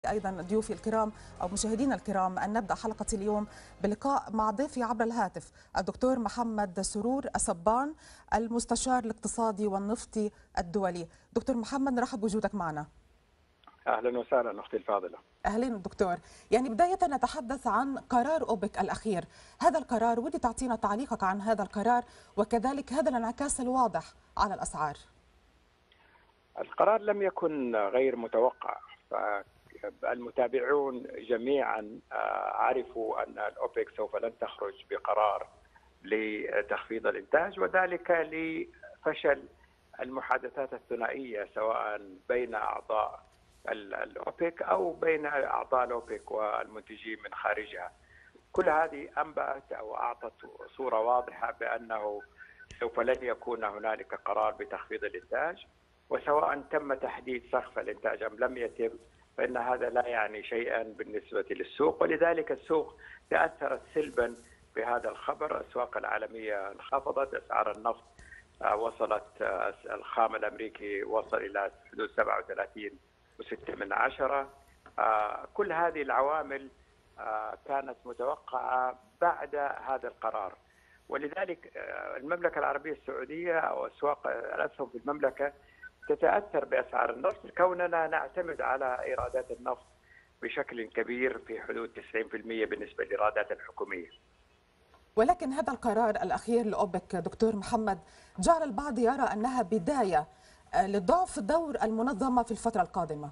أيضا ضيوفي الكرام أو مشاهدينا الكرام أن نبدأ حلقة اليوم بلقاء مع ضيفي عبر الهاتف الدكتور محمد سرور الصبان المستشار الاقتصادي والنفطي الدولي. دكتور محمد، نرحب بوجودك معنا. أهلا وسهلا أختي الفاضلة. أهلين دكتور. يعني بداية نتحدث عن قرار أوبك الأخير. هذا القرار، ودي تعطينا تعليقك عن هذا القرار وكذلك هذا الانعكاس الواضح على الأسعار. القرار لم يكن غير متوقع، فالمتابعون جميعا عرفوا أن الأوبك سوف لن تخرج بقرار لتخفيض الإنتاج، وذلك لفشل المحادثات الثنائية سواء بين أعضاء الأوبك أو بين أعضاء الأوبك والمنتجين من خارجها. كل هذه أنبأت أو أعطت صورة واضحة بأنه سوف لن يكون هنالك قرار بتخفيض الإنتاج، وسواء تم تحديد سقف الإنتاج أم لم يتم فإن هذا لا يعني شيئا بالنسبة للسوق، ولذلك السوق تأثرت سلبا بهذا الخبر. الأسواق العالمية انخفضت، أسعار النفط وصلت، الخام الأمريكي وصل إلى حدود 37.6. كل هذه العوامل كانت متوقعة بعد هذا القرار، ولذلك المملكة العربية السعودية أو أسواق الأسهم في المملكة تتأثر بأسعار النفط كوننا نعتمد على إيرادات النفط بشكل كبير في حدود 90% بالنسبة للإيرادات الحكومية. ولكن هذا القرار الأخير لأوبك دكتور محمد جعل البعض يرى أنها بداية لضعف دور المنظمة في الفترة القادمة.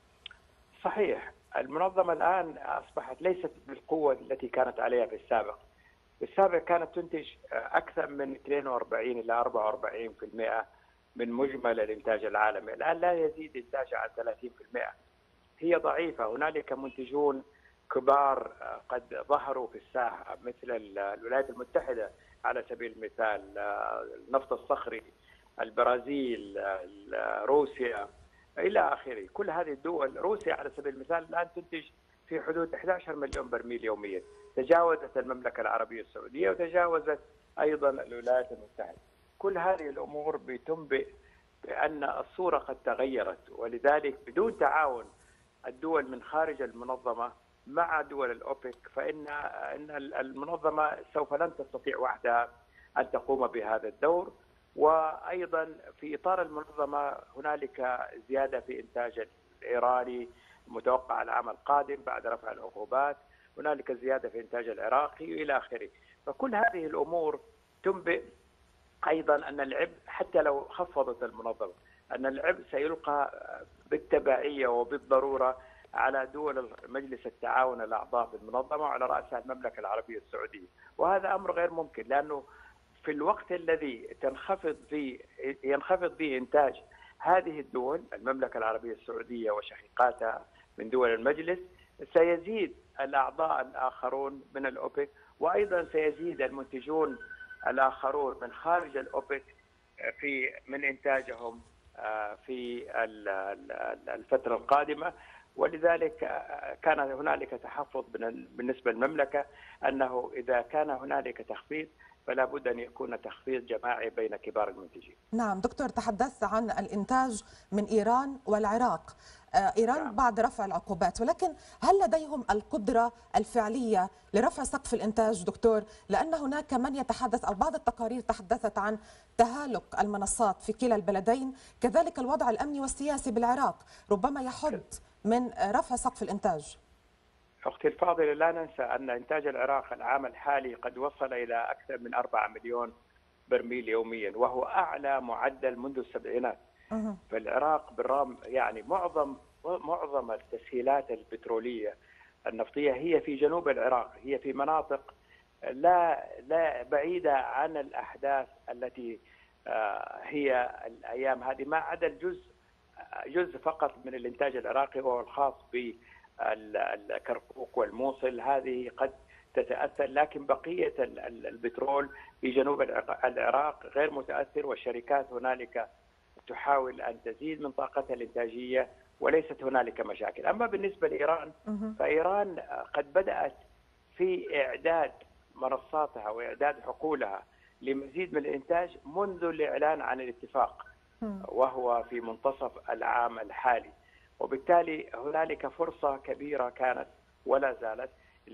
صحيح، المنظمة الآن أصبحت ليست بالقوة التي كانت عليها في السابق. في السابق كانت تنتج أكثر من 42 إلى 44% من مجمل الإنتاج العالمي، الآن لا يزيد إنتاجها عن 30%. هي ضعيفة. هنالك منتجون كبار قد ظهروا في الساحة مثل الولايات المتحدة على سبيل المثال، النفط الصخري، البرازيل، روسيا إلى آخره. كل هذه الدول، روسيا على سبيل المثال الآن تنتج في حدود 11 مليون برميل يوميا، تجاوزت المملكة العربية السعودية وتجاوزت أيضا الولايات المتحدة. كل هذه الأمور بتنبئ بأن الصورة قد تغيرت، ولذلك بدون تعاون الدول من خارج المنظمة مع دول الأوبك فإن المنظمة سوف لن تستطيع وحدها أن تقوم بهذا الدور. وأيضا في إطار المنظمة هنالك زيادة في إنتاج الإيراني متوقع العام القادم بعد رفع العقوبات، هنالك زيادة في إنتاج العراقي إلى آخره. فكل هذه الأمور تنبئ أيضا أن العبء حتى لو خفضت المنظمة أن العبء سيلقى بالتبعية وبالضرورة على دول مجلس التعاون الأعضاء في المنظمة وعلى رأسها المملكة العربية السعودية، وهذا أمر غير ممكن، لأنه في الوقت الذي ينخفض فيه إنتاج هذه الدول المملكة العربية السعودية وشقيقاتها من دول المجلس، سيزيد الأعضاء الآخرون من الأوبك، وأيضا سيزيد المنتجون الآخرون من خارج الأوبك من إنتاجهم في الفترة القادمة. ولذلك كان هنالك تحفظ بالنسبة للمملكة أنه إذا كان هنالك تخفيض فلا بد أن يكون تخفيض جماعي بين كبار المنتجين. نعم دكتور، تحدثت عن الإنتاج من إيران والعراق. إيران نعم. بعد رفع العقوبات، ولكن هل لديهم القدرة الفعلية لرفع سقف الإنتاج دكتور؟ لأن هناك من يتحدث أو بعض التقارير تحدثت عن تهالك المنصات في كلا البلدين، كذلك الوضع الأمني والسياسي بالعراق ربما يحد من رفع سقف الإنتاج. أختي الفاضلة، لا ننسى أن إنتاج العراق العام الحالي قد وصل إلى أكثر من 4 مليون برميل يوميا، وهو أعلى معدل منذ السبعينات. فالعراق بالرغم يعني معظم التسهيلات البترولية النفطية هي في جنوب العراق، هي في مناطق لا بعيدة عن الأحداث التي هي الأيام هذه، ما عدا جزء فقط من الإنتاج العراقي وهو الخاص بالكركوك والموصل، هذه قد تتأثر، لكن بقية البترول في جنوب العراق غير متأثر، والشركات هنالك تحاول أن تزيد من طاقتها الإنتاجية وليست هنالك مشاكل. أما بالنسبة لإيران فإيران قد بدأت في إعداد منصاتها وإعداد حقولها لمزيد من الإنتاج منذ الإعلان عن الاتفاق، وهو في منتصف العام الحالي. وبالتالي هنالك فرصة كبيرة كانت ولا زالت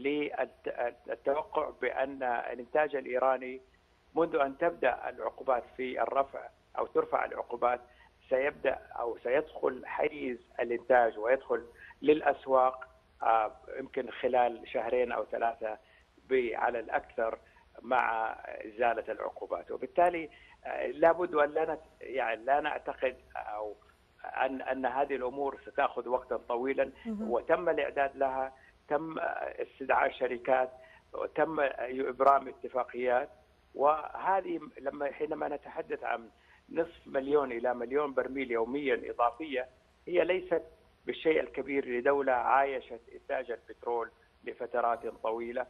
للتوقع بأن الإنتاج الإيراني منذ أن تبدأ العقوبات في الرفع أو ترفع العقوبات سيبدأ أو سيدخل حيز الإنتاج ويدخل للأسواق يمكن خلال شهرين أو ثلاثة على الأكثر مع إزالة العقوبات. وبالتالي لابد أن لا نعتقد أو أن هذه الأمور ستأخذ وقتا طويلا، وتم الإعداد لها، تم استدعاء الشركات وتم إبرام اتفاقيات. وهذه حينما نتحدث عن نصف مليون إلى مليون برميل يوميا إضافية، هي ليست بالشيء الكبير لدولة عايشت إنتاج البترول لفترات طويلة.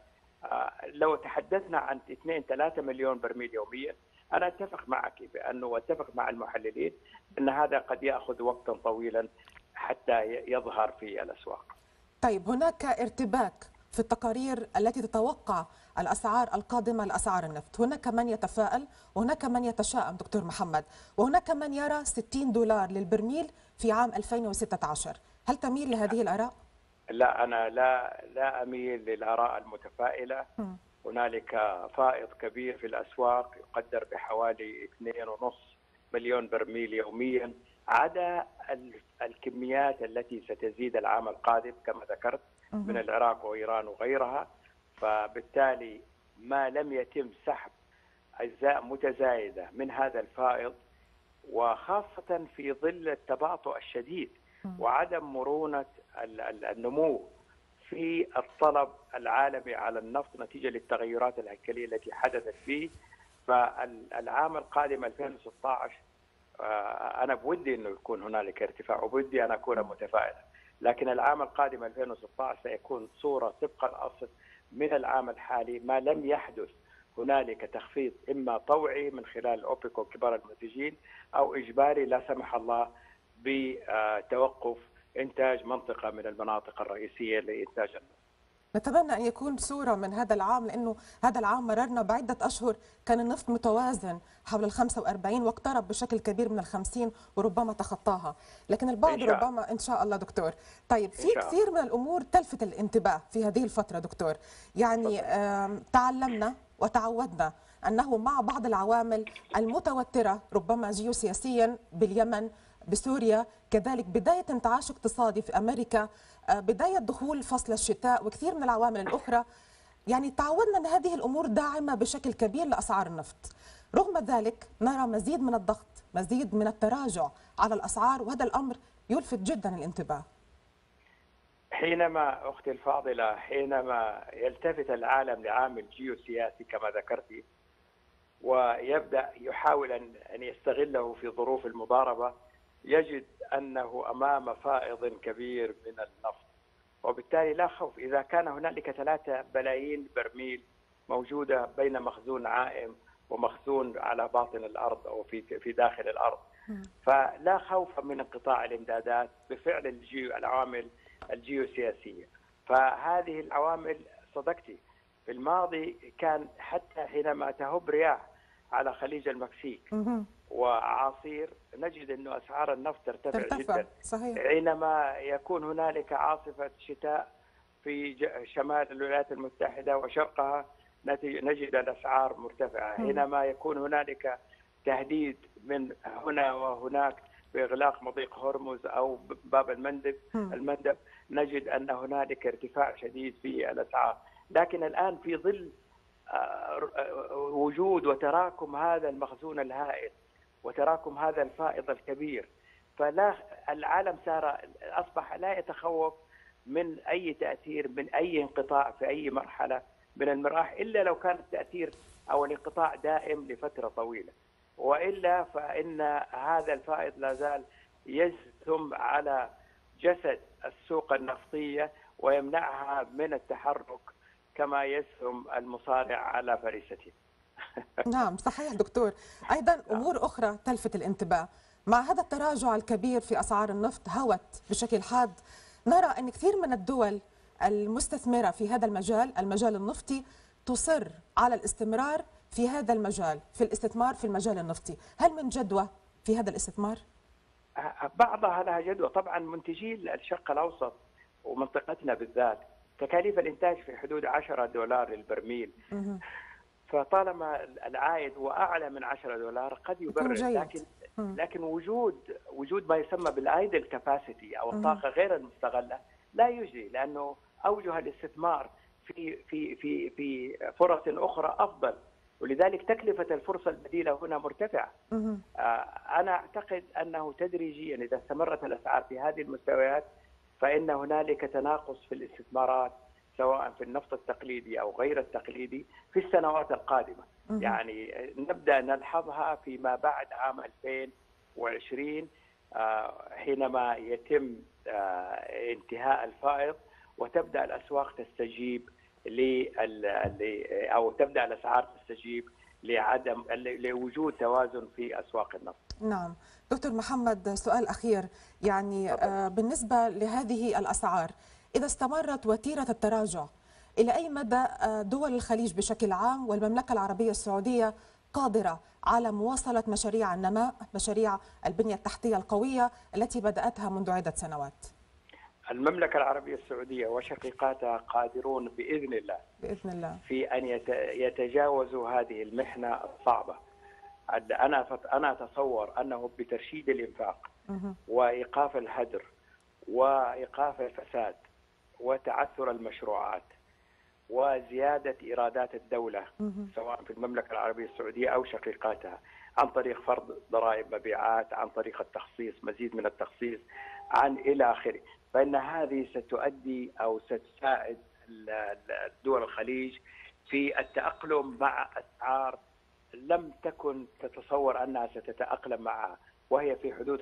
لو تحدثنا عن 2-3 مليون برميل يوميا، أنا أتفق معك بأنه وأتفق مع المحللين أن هذا قد يأخذ وقتا طويلا حتى يظهر في الأسواق. طيب، هناك ارتباك في التقارير التي تتوقع الأسعار القادمة لأسعار النفط. هناك من يتفائل وهناك من يتشائم دكتور محمد، وهناك من يرى $60 للبرميل في عام 2016. هل تميل لهذه الآراء؟ لا، أنا لا أميل للآراء المتفائلة. هنالك فائض كبير في الأسواق يقدر بحوالي 2.5 مليون برميل يوميا، عدا الكميات التي ستزيد العام القادم كما ذكرت من العراق وإيران وغيرها. فبالتالي ما لم يتم سحب أجزاء متزايدة من هذا الفائض، وخاصة في ظل التباطؤ الشديد وعدم مرونة النمو في الطلب العالمي على النفط نتيجة للتغيرات الهيكلية التي حدثت فيه. فالعام القادم 2016 أنا بودي أنه يكون هنالك ارتفاع، وبودي أن أكون متفائلا، لكن العام القادم 2016 سيكون صورة طبق الأصل من العام الحالي، ما لم يحدث هنالك تخفيض إما طوعي من خلال أوبك وكبار المنتجين، أو إجباري لا سمح الله بتوقف إنتاج منطقة من المناطق الرئيسية لإنتاج النفط. نتمنى أن يكون صورة من هذا العام، لأنه هذا العام مررنا بعدة أشهر كان النفط متوازن حول 45 واقترب بشكل كبير من 50 وربما تخطاها، لكن البعض ربما إن شاء الله دكتور. طيب، في كثير من الأمور تلفت الانتباه في هذه الفترة دكتور، يعني تعلمنا وتعودنا أنه مع بعض العوامل المتوترة ربما جيوسياسيا باليمن، بسوريا، كذلك بداية انتعاش اقتصادي في أمريكا، بداية دخول فصل الشتاء وكثير من العوامل الأخرى، يعني تعودنا أن هذه الأمور داعمة بشكل كبير لأسعار النفط. رغم ذلك نرى مزيد من الضغط، مزيد من التراجع على الأسعار، وهذا الأمر يلفت جدا الانتباه. حينما أختي الفاضلة، حينما يلتفت العالم لعامل جيوسياسي كما ذكرتي ويبدأ يحاول أن يستغله في ظروف المضاربة، يجد أنه أمام فائض كبير من النفط. وبالتالي لا خوف إذا كان هنالك 3 بلايين برميل موجودة بين مخزون عائم ومخزون على باطن الأرض أو في داخل الأرض، فلا خوف من انقطاع الإمدادات بفعل العوامل الجيوسياسية. فهذه العوامل صدقتي في الماضي كان حتى حينما تهب رياح على خليج المكسيك وعاصير نجد أن أسعار النفط ترتفع جدا. صحيح. حينما يكون هنالك عاصفة شتاء في شمال الولايات المتحدة وشرقها نجد الأسعار مرتفعة. حينما يكون هنالك تهديد من هنا وهناك بإغلاق مضيق هرمز أو باب المندب نجد أن هنالك ارتفاع شديد في الأسعار. لكن الآن في ظل وجود وتراكم هذا المخزون الهائل وتراكم هذا الفائض الكبير، فلا العالم أصبح لا يتخوف من أي تأثير من أي انقطاع في أي مرحلة من المراحل، إلا لو كان التأثير أو الانقطاع دائم لفترة طويلة، وإلا فإن هذا الفائض لا زال يزثم على جسد السوق النفطية ويمنعها من التحرك كما يسهم المصارع على فريسته. نعم صحيح دكتور. أيضا أمور أخرى تلفت الانتباه مع هذا التراجع الكبير في أسعار النفط هوت بشكل حاد. نرى أن كثير من الدول المستثمرة في هذا المجال النفطي تصر على الاستمرار في هذا المجال، في الاستثمار في المجال النفطي. هل من جدوى في هذا الاستثمار؟ بعضها لها جدوى. طبعا منتجي الشرق الاوسط ومنطقتنا بالذات تكاليف الانتاج في حدود $10 للبرميل، مهم. فطالما العائد هو اعلى من $10 قد يكون يبرر. جيد. مم. لكن وجود ما يسمى بالايدل كاباسيتي او مهم. الطاقه غير المستغله لا يجزي، لانه اوجه الاستثمار في فرص اخرى افضل، ولذلك تكلفه الفرصه البديله هنا مرتفعه. مهم. انا اعتقد انه تدريجيا اذا استمرت الاسعار في هذه المستويات فان هنالك تناقص في الاستثمارات سواء في النفط التقليدي او غير التقليدي في السنوات القادمه. مهم. يعني نبدا نلحظها فيما بعد عام 2020 حينما يتم انتهاء الفائض وتبدا الاسواق تستجيب او تبدا الاسعار تستجيب لوجود توازن في اسواق النفط. نعم دكتور محمد، سؤال أخير، يعني بالنسبة لهذه الأسعار إذا استمرت وتيرة التراجع، إلى أي مدى دول الخليج بشكل عام والمملكة العربية السعودية قادرة على مواصلة مشاريع النماء، مشاريع البنية التحتية القوية التي بدأتها منذ عدة سنوات؟ المملكة العربية السعودية وشقيقاتها قادرون بإذن الله في أن يتجاوزوا هذه المحنة الصعبة. أنا أتصور أنه بترشيد الإنفاق وإيقاف الهدر وإيقاف الفساد وتعثر المشروعات وزيادة إيرادات الدولة سواء في المملكة العربية السعودية أو شقيقاتها عن طريق فرض ضرائب مبيعات، عن طريق التخصيص، مزيد من التخصيص، عن إلى آخره، فإن هذه ستؤدي أو ستساعد دول الخليج في التأقلم مع أسعار لم تكن تتصور أنها ستتأقلم معها، وهي في حدود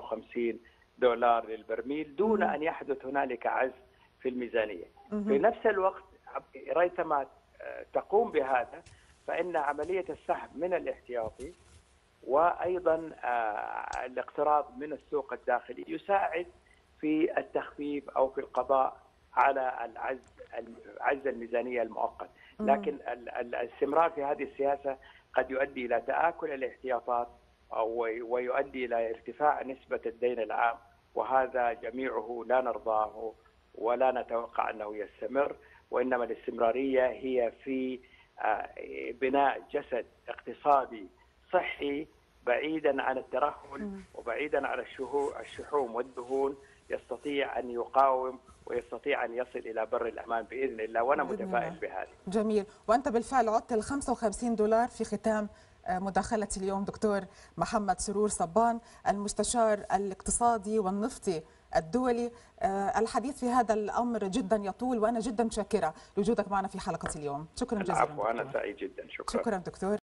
$55 للبرميل دون أن يحدث هنالك عجز في الميزانية. في نفس الوقت ريثما تقوم بهذا فإن عملية السحب من الاحتياطي وأيضا الاقتراض من السوق الداخلي يساعد في التخفيف أو في القضاء على عجز الميزانية المؤقت. لكن الاستمرار في هذه السياسة قد يؤدي إلى تآكل الاحتياطات ويؤدي إلى ارتفاع نسبة الدين العام، وهذا جميعه لا نرضاه ولا نتوقع أنه يستمر، وإنما الاستمرارية هي في بناء جسد اقتصادي صحي بعيدا عن الترهل وبعيدا عن الشحوم والدهون، يستطيع أن يقاوم ويستطيع أن يصل إلى بر الأمان بإذن الله، وأنا متفائل بهذا. جميل. وأنت بالفعل عدت ال $55 في ختام مداخلة اليوم دكتور محمد سرور صبان، المستشار الاقتصادي والنفطي الدولي. الحديث في هذا الأمر جدا يطول، وأنا جدا متشكرة لوجودك معنا في حلقة اليوم. شكرا جزيلا. العفو، أنا سعيد جدا. شكرا دكتور.